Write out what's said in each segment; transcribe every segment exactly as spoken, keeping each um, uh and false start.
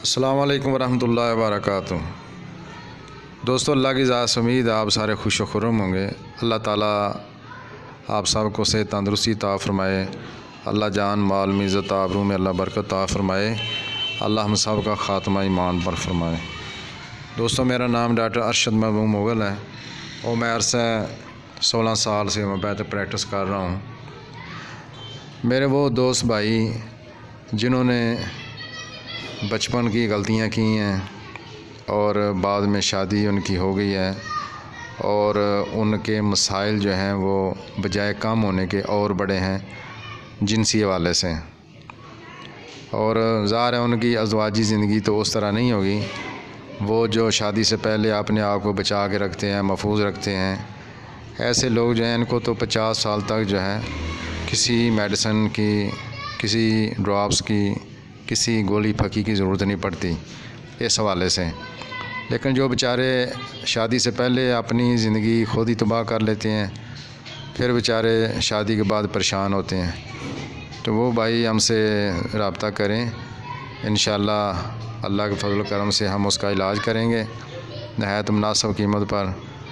السلام علیکم ورحمۃ اللہ وبرکاتہ۔ دوستو، اللہ کی ذات سے امید آپ سارے خوش و خرم ہوں گے۔ اللہ تعالیٰ آپ سب کو صحت تندرستی عطا فرمائے۔ اللہ جان مال میں عزت آبرو میں اللہ برکت عطا فرمائے۔ اللہ ہم سب کا خاتمہ ایمان پر فرمائے۔ دوستو، میرا نام ڈاکٹر ارشد محبوب مغل ہے اور میں عرصہ سولہ سال سے ہومیوپیتھک پریکٹس کر رہا ہوں۔ میرے وہ دوست بھائی جنہوں نے بچپن کی غلطیاں کی ہیں اور بعد میں شادی ان کی ہو گئی ہے اور ان کے مسائل جو ہیں وہ بجائے کم ہونے کے اور بڑے ہیں جنسی حوالے سے، اور ظاہر ہے ان کی ازدواجی زندگی تو اس طرح نہیں ہوگی۔ وہ جو شادی سے پہلے اپنے آپ کو بچا کے رکھتے ہیں، محفوظ رکھتے ہیں، ایسے لوگ جو ہیں ان کو تو پچاس سال تک جو ہے کسی میڈیسن کی، کسی ڈراپس کی، کسی گولی پھکی کی ضرورت نہیں پڑتی اس حوالے سے۔ لیکن جو بیچارے شادی سے پہلے اپنی زندگی خود ہی تباہ کر لیتے ہیں، پھر بیچارے شادی کے بعد پریشان ہوتے ہیں، تو وہ بھائی ہم سے رابطہ کریں۔ انشاءاللہ اللہ کے فضل و کرم سے ہم اس کا علاج کریں گے نہایت مناسب قیمت پر۔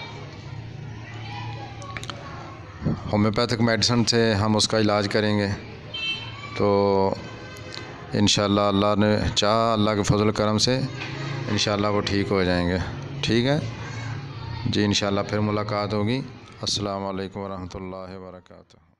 ہومیوپیتھک میڈیسن سے ہم اس کا علاج کریں گے، تو انشاءاللہ اللہ نے چاہا، اللہ کے فضل و کرم سے انشاءاللہ وہ ٹھیک ہو جائیں گے۔ ٹھیک ہے جی، انشاءاللہ پھر ملاقات ہوگی۔ السلام علیکم ورحمۃ اللہ وبرکاتہ۔